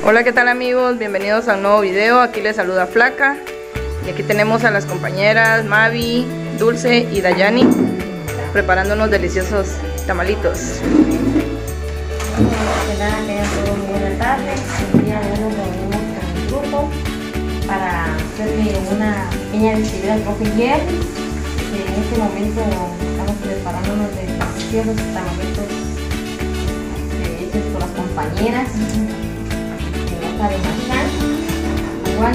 Hola, ¿qué tal amigos? Bienvenidos a un nuevo video. Aquí les saluda Flaca. Y aquí tenemos a las compañeras Mavi, Dulce y Dayani preparando unos deliciosos tamalitos. Buenas tardes. El día de hoy nos reunimos con el grupo para hacerle una pequeña despedida al profe Jerry. En este momento estamos preparando unos deliciosos tamalitos hechos por las compañeras de hoja de manzana. Igual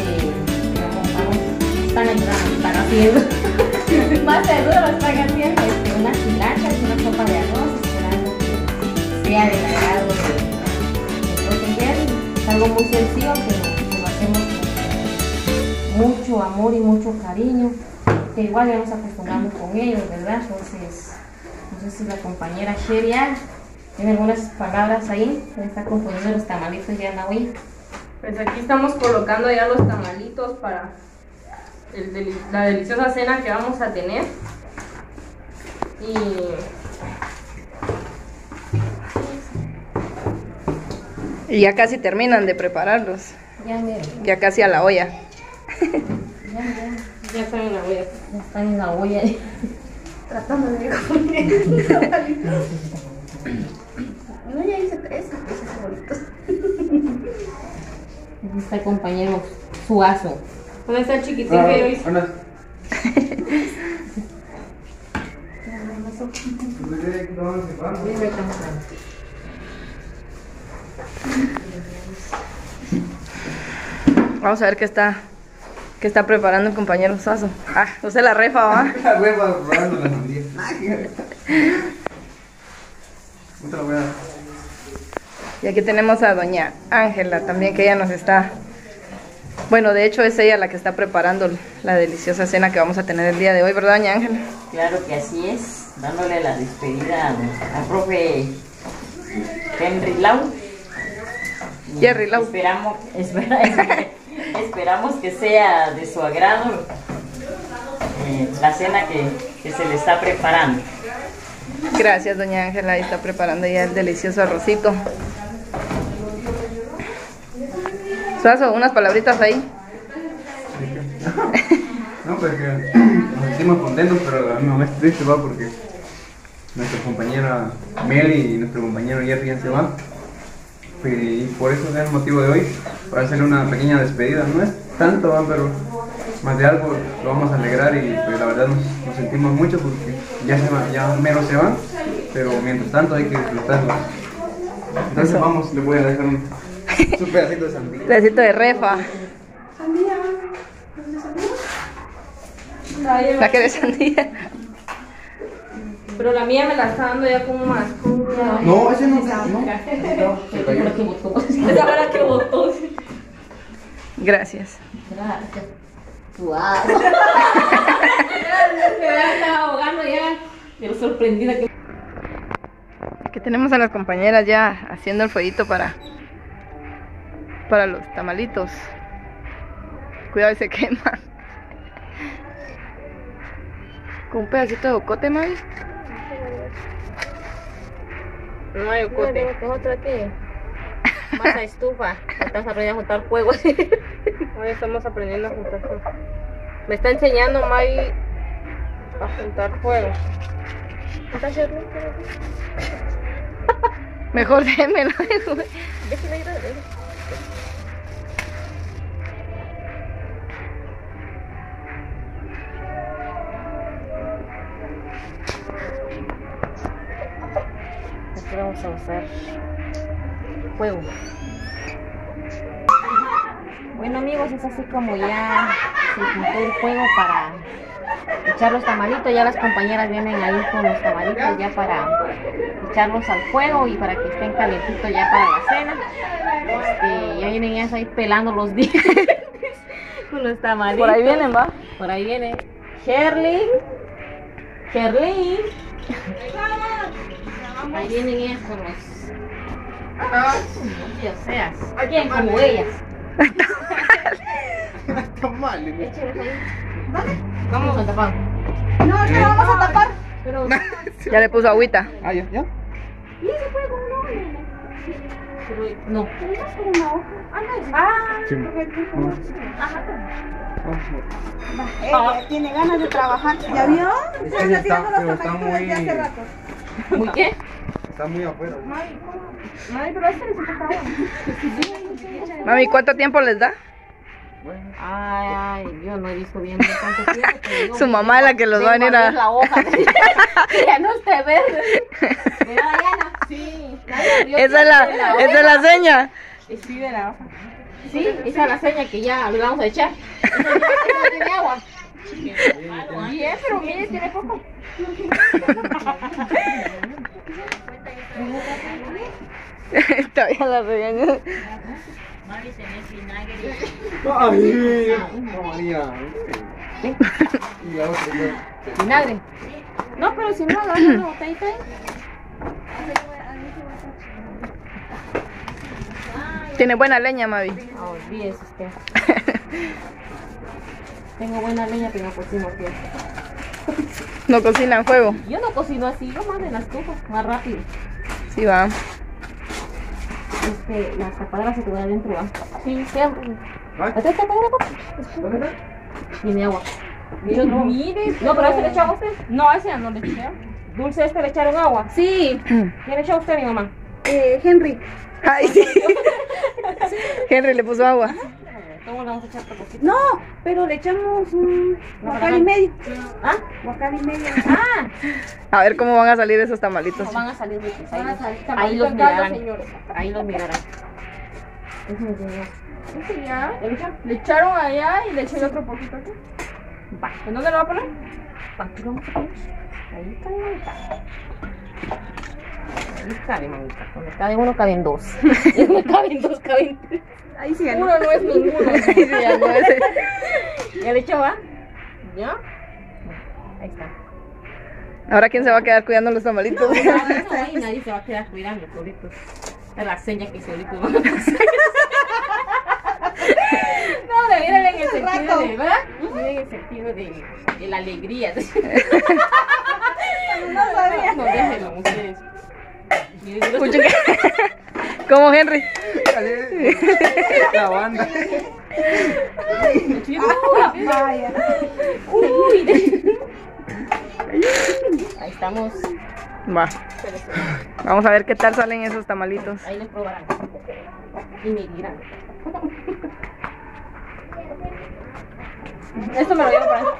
están ayudando, están haciendo más seguro lo están haciendo unas hilachas, una sopa de arroz, esperando que sea del agrado del profe Jerry. Es algo muy sencillo, pero lo hacemos con mucho amor y mucho cariño, que igual ya nos acostumbramos con ellos, ¿verdad? Entonces, no sé si la compañera Sheria tiene algunas palabras ahí, que está componiendo los tamalitos ya en la olla. Pues aquí estamos colocando ya los tamalitos para la deliciosa cena que vamos a tener. Y ya casi terminan de prepararlos. Ya casi a la olla. Ya están en la olla. Ya están en la olla. Tratando de comer. No, ya hice tres favoritos. Aquí está el compañero Suazo. ¿Dónde está el chiquitín que yo hice? Vamos a ver qué está preparando el compañero Suazo. Ah, no sé la refa, ¿va? La refa preparando la sandía. No te la voy a dar. Y aquí tenemos a doña Ángela también, que ella nos está... Bueno, de hecho es ella la que está preparando la deliciosa cena que vamos a tener el día de hoy, ¿verdad, doña Ángela? Claro que así es, dándole la despedida al profe Henry Lau. Jerry Lau. Esperamos que sea de su agrado la cena que se le está preparando. Gracias, doña Ángela, ahí está preparando ya el delicioso arrocito. Suazo, unas palabritas ahí. No, pues que nos sentimos contentos, pero a mí me es triste, va, porque nuestra compañera Meli y nuestro compañero Jerry ya se van. Y por eso es el motivo de hoy, para hacerle una pequeña despedida. No es tanto, va, pero más de algo lo vamos a alegrar y pues la verdad nos sentimos mucho porque ya mero se van, pero mientras tanto hay que disfrutarlo. Entonces vamos, le voy a dejar un pedacito de sandía. Pedacito de refa. ¿Sandía? La que de sandía. Pero la mía me la está dando ya como más. No, ese no. Esa fue la que botó. Esa fue la que botó. Gracias. Gracias. Wow. Me estaba ahogando ya. Pero sorprendida que... Aquí tenemos a las compañeras ya haciendo el fueguito para los tamalitos. Cuidado y se quema. Con un pedacito de ocote, Mavi. No hay ocote. ¿Qué otra qué? Masa estufa. Estamos aprendiendo a juntar fuego. Hoy estamos aprendiendo a juntar fuego. Me está enseñando Mavi a juntar fuego. ¿Está haciendo? Mejor démelo. Déjame ir a ver. Aquí vamos a usar fuego. Bueno amigos, es así como ya se juntó el fuego para echar los tamalitos. Ya las compañeras vienen ahí con los tamalitos ya para echarlos al fuego y para que estén calentitos ya para la cena. Ya vienen ellas ahí pelando los dientes con los tamalitos. Por ahí vienen, va. Por ahí viene Shirley. Ahí vienen ellas con los... Dios seas. ¿Quién? Como ellas. Está mal. Échenlos ahí. Vamos a tapar. No, que vamos a tapar. Pero... Ya le puso agüita. Ah, ya. Y se puede con un Pero no. Sí. Tiene ganas de trabajar. ¿Ya vio? Es que ya está, pero está muy... ¿Muy qué? Está muy afuera. Mami, pero este necesita agua. Mami, ¿cuánto tiempo les da? Ay, yo no he visto bien cuánto tiempo. Pero Su mamá es la que los va a venir ver a... la hoja. Ya no esté verde. ¿Verdad, Diana? Sí. Esa es la seña. Escribe la hoja. Sí, esa es la seña que ya le vamos a echar. Esa no tiene agua. Bien, pero mire, tiene poco. Todavía la regaño. ¡Ay! No, María. Y la otra, Vinagre. No, pero si no, agarra una botellita ahí. Tiene buena leña, Mavi. No, olvídese usted. Tengo buena leña, pero no cocino bien. No cocina en fuego. Yo no cocino así, yo más en la estufa, más rápido. Sí, va. Las tapaderas se quedan adentro, ¿va? Sí, siempre. Ay. ¿Esta tapadera, papá? ¿Dónde está? Tiene agua. Yo no. Mire, no, pero ¿a este le echaba usted? No, a ese no le eché. Dulce, ¿este le echaron agua? Sí, ¿Quién le echó a usted, mi mamá? Henry. Ay, sí. Henry le puso agua. ¿Cómo le vamos a echar por poquito? No, pero le echamos un guacal y medio. ¿Ah? Guacal y medio. Ah, A ver cómo van a salir esos tamalitos. no van a salir de aquí. Van a salir Ahí los tamalitos caldos, mirarán. señores. Ahí los mirarán. Ese me enseñó. Ese ya. ¿Le echó? Le echaron allá y le eché el otro poquito aquí. Va. ¿En dónde lo va a poner? Aquí vamos a poner. Ahí cabe, mamita. Ahí cabe, mamita. Donde cabe uno, caben dos. Donde caben dos, caben tres. Ahí sí, ya no. Uno no es ninguno. Sí, ya no, ese- ¿Ya le echó, va? ¿Ya? Ahí está. Ahora, ¿quién se va a quedar cuidando los tamalitos? No, ahí nadie se va a quedar cuidando, solitos. Es la seña que solitos van a pasar. No, de miren en el sentido de, ¿verdad? Miren en el sentido de la alegría. No sabía. No, déjenlo ustedes. Miren, Escuchen que- ¿Cómo, Henry? La banda. Vaya. Uy. Ahí estamos. Va. Vamos a ver qué tal salen esos tamalitos. Ahí les probarán. Y me dirán. Esto me lo llevo para acá.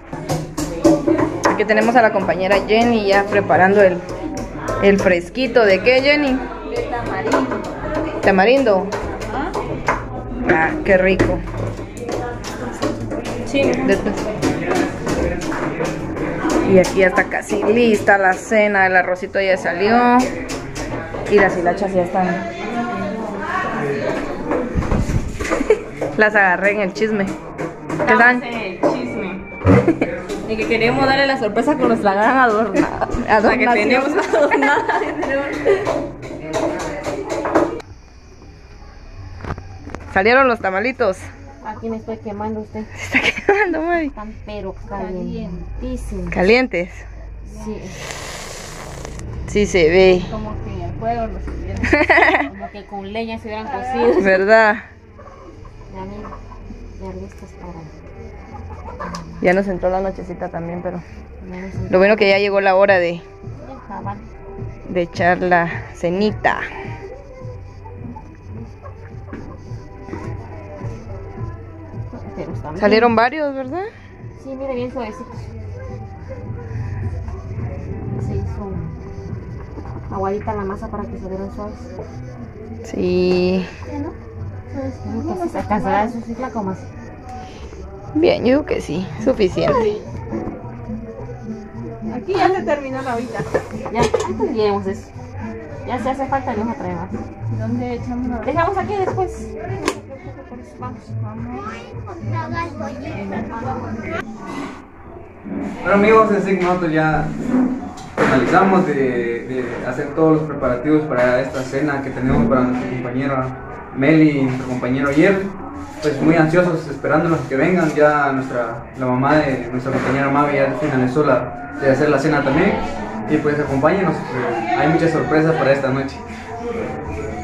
Aquí tenemos a la compañera Jenny ya preparando el fresquito. ¿De qué, Jenny? De tamarindo. Tamarindo. Ah, qué rico. Sí. Después. Y aquí ya está casi lista la cena. El arrocito ya salió. Y las hilachas ya están. Las agarré en el chisme. ¿Qué tal? El chisme. De que queremos darle la sorpresa con nuestra gran adornada. La que tenemos adornada. Salieron los tamalitos. Aquí me estoy quemando usted. Se está quemando, mami. Están pero calientísimos. Calientes. Sí. Sí se ve. Como que el fuego lo subieron. Como que con leña se hubieran cocido. ¿Verdad? Ya miren, ya listos para. Ya nos entró la nochecita también, pero Ya nos entró lo bueno que ya llegó la hora de el jabal. echar la cenita. Pero están bien. Salieron varios, ¿verdad? Sí, mire, bien suavecitos. Se hizo aguadita la masa para que se vieran suaves. Sí. Que se alcanzará a su flaco más. Bien, yo digo que sí. Suficiente. Aquí ya se terminó la vida. Ya, antes llevemos eso. Ya si hace falta, nos trae más. ¿Dónde echamos la Dejamos aquí después. Vamos. Bueno amigos, en 5 minutos ya finalizamos de hacer todos los preparativos para esta cena que tenemos para nuestra compañera Meli y nuestro compañero Jerry. Pues muy ansiosos esperándonos que vengan. Ya la mamá de nuestra compañera Mavi ya finalizó de hacer la cena también. Y pues acompáñenos, hay muchas sorpresas para esta noche.